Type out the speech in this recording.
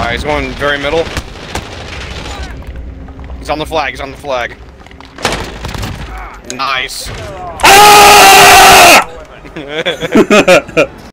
He's going very middle. He's on the flag, he's on the flag. Nice. Ah!